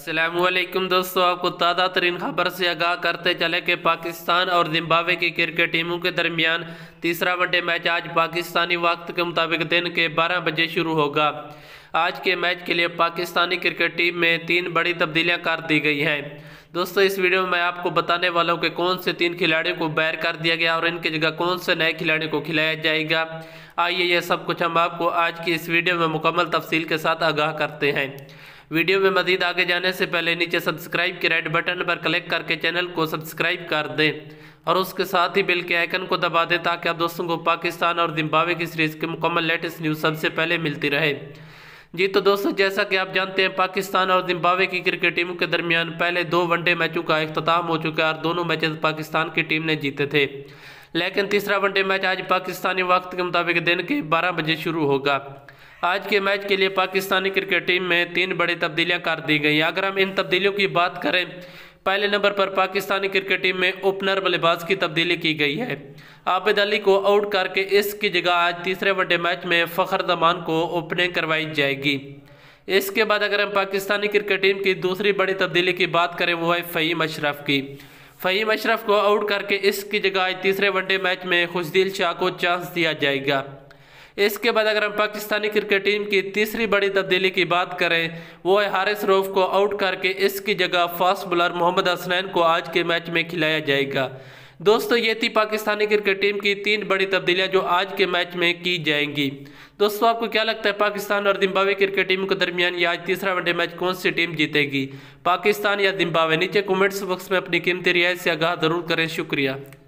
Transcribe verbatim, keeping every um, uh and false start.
अस्सलामुअलैकुम दोस्तों, आपको ताज़ा तरीन खबर से आगाह करते चले कि पाकिस्तान और जिम्बाब्वे की क्रिकेट टीमों के दरमियान तीसरा वनडे मैच आज पाकिस्तानी वक्त के मुताबिक दिन के बारह बजे शुरू होगा। आज के मैच के लिए पाकिस्तानी क्रिकेट टीम में तीन बड़ी तब्दीलियां कर दी गई हैं। दोस्तों, इस वीडियो में मैं आपको बताने वाला हूं कि कौन से तीन खिलाड़ियों को बाहर कर दिया गया और इनकी जगह कौन से नए खिलाड़ियों को खिलाया जाएगा। आइए ये सब कुछ हम आपको आज की इस वीडियो में मुकम्मल तफसील के साथ आगाह करते हैं। वीडियो में मजीद आगे जाने से पहले नीचे सब्सक्राइब के रेड बटन पर क्लिक करके चैनल को सब्सक्राइब कर दें और उसके साथ ही बेल के आइकन को दबा दें ताकि आप दोस्तों को पाकिस्तान और जिम्बाब्वे की सीरीज के मुकम्मल लेटेस्ट न्यूज़ सबसे पहले मिलती रहे। जी तो दोस्तों, जैसा कि आप जानते हैं, पाकिस्तान और जिम्बाब्वे की क्रिकेट टीमों के दरमियान पहले दो वनडे मैचों का इख्तिताम हो चुका है और दोनों मैचेस पाकिस्तान की टीम ने जीते थे। लेकिन तीसरा वनडे मैच आज पाकिस्तानी वक्त के मुताबिक दिन के बारह बजे शुरू होगा। आज के मैच के लिए पाकिस्तानी क्रिकेट टीम में तीन बड़ी तब्दीलियां कर दी गई। अगर हम इन तब्दीलियों की बात करें, पहले नंबर पर पाकिस्तानी क्रिकेट टीम में ओपनर बल्लेबाज की तब्दीली की गई है। आबिद अली को आउट करके इसकी जगह आज तीसरे वनडे मैच में फ़खर जमान को ओपनिंग करवाई जाएगी। इसके बाद अगर हम पाकिस्तानी क्रिकेट टीम की दूसरी बड़ी तब्दीली की बात करें, वो है फ़हीम अशरफ की। फ़हीम अशरफ को आउट करके इसकी जगह आज तीसरे वनडे मैच में खुशदिल शाह को चांस दिया जाएगा। इसके बाद अगर हम पाकिस्तानी क्रिकेट टीम की तीसरी बड़ी तब्दीली की बात करें, वो है हारिस रऊफ को आउट करके इसकी जगह फास्ट बॉलर मोहम्मद हसनैन को आज के मैच में खिलाया जाएगा। दोस्तों, ये थी पाकिस्तानी क्रिकेट टीम की तीन बड़ी तब्दीलियां जो आज के मैच में की जाएंगी। दोस्तों, आपको क्या लगता है, पाकिस्तान और जिम्बाब्वे क्रिकेट टीम के दरमियान ये आज तीसरा वनडे मैच कौन सी टीम जीतेगी, पाकिस्तान या जिम्बाब्वे? नीचे कमेंट्स बॉक्स में अपनी कीमती रियायत से आगाह जरूर करें। शुक्रिया।